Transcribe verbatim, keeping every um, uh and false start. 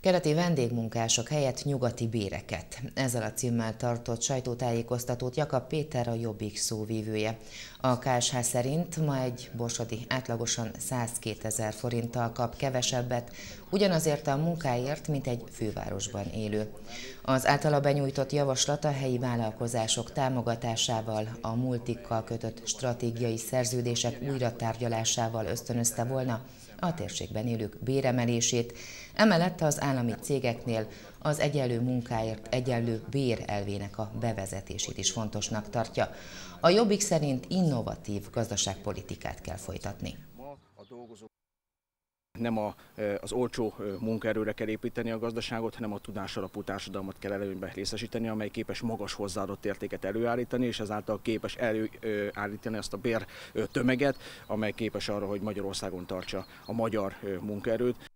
Keleti vendégmunkások helyett nyugati béreket. Ezzel a címmel tartott sajtótájékoztatót Jakab Péter, a Jobbik szóvivője. A ká es há szerint ma egy borsodi átlagosan százkétezer forinttal kap kevesebbet, ugyanazért a munkáért, mint egy fővárosban élő. Az általa benyújtott javaslat a helyi vállalkozások támogatásával, a multikkal kötött stratégiai szerződések újratárgyalásával ösztönözte volna a térségben élők béremelését, emellett az állami cégeknél az egyenlő munkáért egyenlő bér elvének a bevezetését is fontosnak tartja. A Jobbik szerint innovatív gazdaságpolitikát kell folytatni. Nem a, az olcsó munkaerőre kell építeni a gazdaságot, hanem a tudásalapú társadalmat kell előnyben részesíteni, amely képes magas hozzáadott értéket előállítani, és ezáltal képes előállítani azt a bér tömeget, amely képes arra, hogy Magyarországon tartsa a magyar munkaerőt.